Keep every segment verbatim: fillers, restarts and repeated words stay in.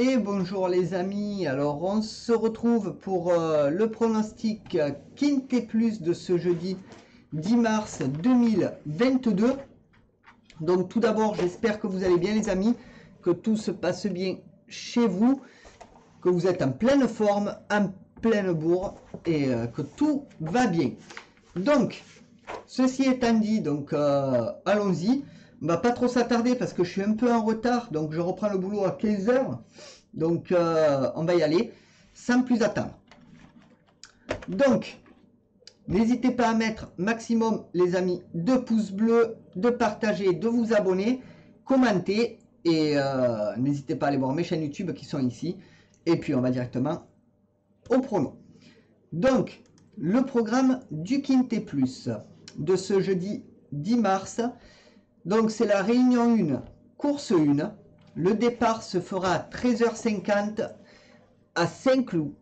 Et bonjour les amis, alors on se retrouve pour euh, le pronostic Quintet Plus de ce jeudi dix mars deux mille vingt-deux. Donc tout d'abord, j'espère que vous allez bien les amis, que tout se passe bien chez vous, que vous êtes en pleine forme, en pleine bourre et euh, que tout va bien. Donc, ceci étant dit, donc euh, allons-y. On va pas trop s'attarder parce que je suis un peu en retard, donc je reprends le boulot à quinze heures. Donc euh, on va y aller sans plus attendre. Donc, n'hésitez pas à mettre maximum les amis de pouces bleus, de partager, de vous abonner, commenter et euh, n'hésitez pas à aller voir mes chaînes YouTube qui sont ici. Et puis on va directement au prono. Donc, le programme du Quintet Plus de ce jeudi dix mars. Donc c'est la réunion un, course un. Le départ se fera à treize heures cinquante à Saint-Cloud.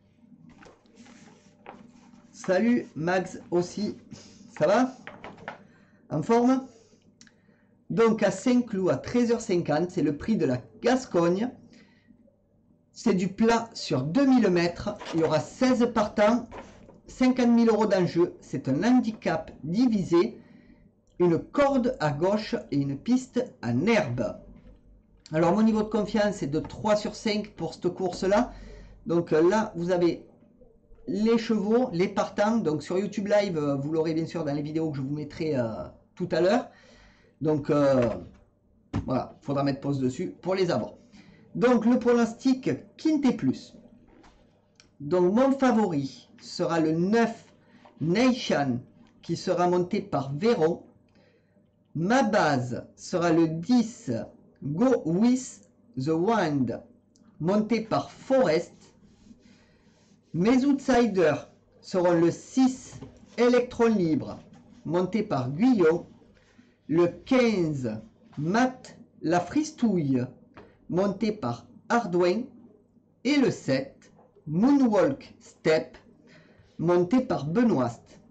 Salut Max aussi, ça va? En forme? Donc à Saint-Cloud à treize heures cinquante, c'est le prix de la Gascogne. C'est du plat sur deux mille mètres. Il y aura seize partants, cinquante mille euros d'enjeu. C'est un handicap divisé. Une corde à gauche et une piste en herbe. Alors mon niveau de confiance est de trois sur cinq pour cette course là. Donc là vous avez les chevaux, les partants. Donc sur YouTube Live, vous l'aurez bien sûr dans les vidéos que je vous mettrai euh, tout à l'heure. Donc euh, voilà, il faudra mettre pause dessus pour les avoir. Donc le pronostic Quintet Plus. Donc mon favori sera le neuf Nation qui sera monté par Véron. Ma base sera le dix Go With The Wind monté par Forest. Mes outsiders seront le six Electron Libre monté par Guillon. Le quinze Matt La Fristouille monté par Ardouin. Et le sept Moonwalk Step monté par Benoist.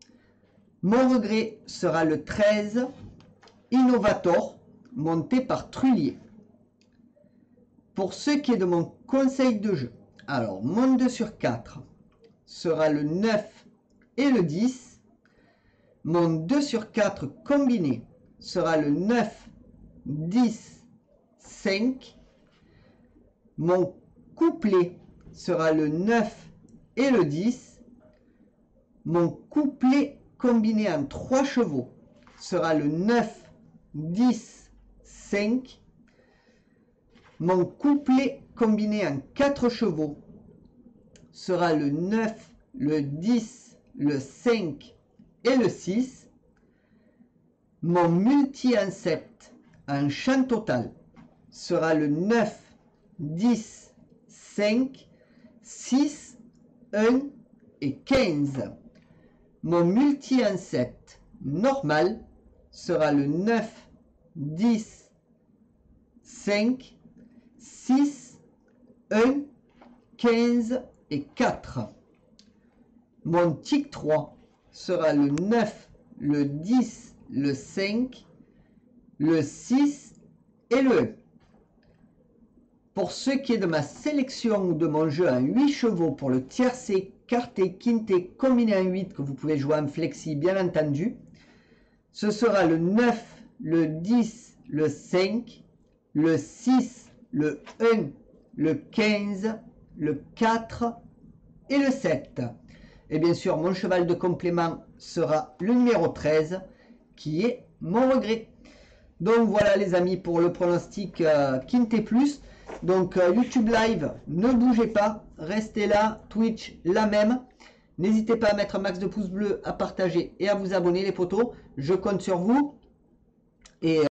Mon regret sera le treize Innovator monté par Trullier. Pour ce qui est de mon conseil de jeu, alors mon deux sur quatre sera le neuf et le dix. Mon deux sur quatre combiné sera le neuf, dix, cinq. Mon couplet sera le neuf et le dix. Mon couplet combiné en trois chevaux sera le neuf, dix, cinq. Mon couplet combiné en quatre chevaux sera le neuf, le dix, le cinq et le six. Mon multi en sept en champ total sera le neuf, dix, cinq, six, un et quinze. Mon multi en sept normal sera le neuf, dix, cinq, six, un, quinze et quatre. Mon tic trois sera le neuf, le dix, le cinq, le six et le un. Pour ce qui est de ma sélection ou de mon jeu en huit chevaux pour le tiercé, quarté, quinté, combiné en huit que vous pouvez jouer en flexi bien entendu, ce sera le neuf, le dix, le cinq, le six, le un, le quinze, le quatre et le sept. Et bien sûr, mon cheval de complément sera le numéro treize, qui est mon regret. Donc voilà les amis pour le pronostic euh, Quintet Plus. Donc euh, YouTube Live, ne bougez pas, restez là, Twitch la même. N'hésitez pas à mettre un max de pouces bleus, à partager et à vous abonner les potos. Je compte sur vous. Et